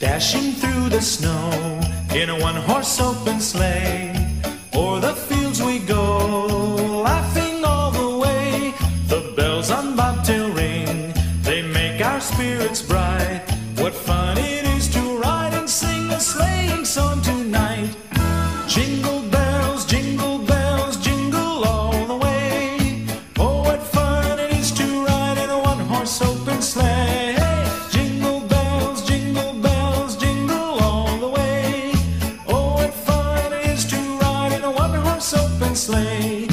Dashing through the snow in a one-horse open sleigh. O'er the fields we go, laughing all the way. The bells on bobtail ring, they make our spirits bright. What fun it is to ride and sing a sleighing song tonight. Jingle bells, jingle all the way. Oh, what fun it is to ride in a one-horse open sleigh. Jingle bells, jingle all the way. Oh, what fun it is to ride in a one-horse open sleigh.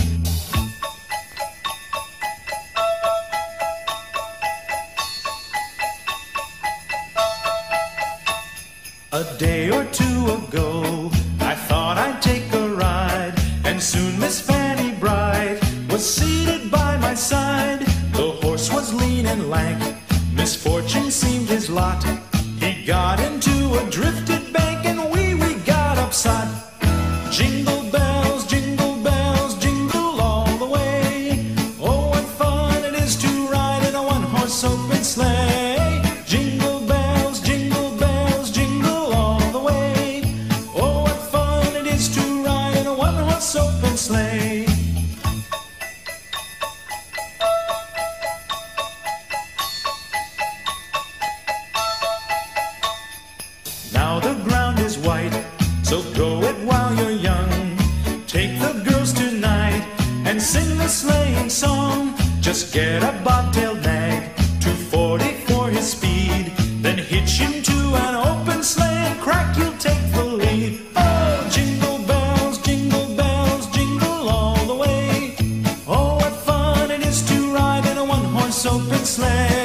A day or two ago, I thought I'd take a ride, and soon Miss Fanny Bright was seated by my side. The horse was lean and lank, misfortune seemed his lot. He got into a drifted bank, and we got upset. Jingle bells, jingle all the way. Oh, what fun it is to ride in a one-horse open sleigh. Jingle bells, jingle all the way. Oh, what fun it is to ride in a one-horse open sleigh. Now the ground is white, so go it while you're young. Take the girls tonight and sing the sleighing song. Just get a bobtailed nag, 240 for his speed. Then hitch him to an open sleigh and crack, you'll take the lead. Oh, jingle bells, jingle all the way. Oh, what fun it is to ride in a one-horse open sleigh.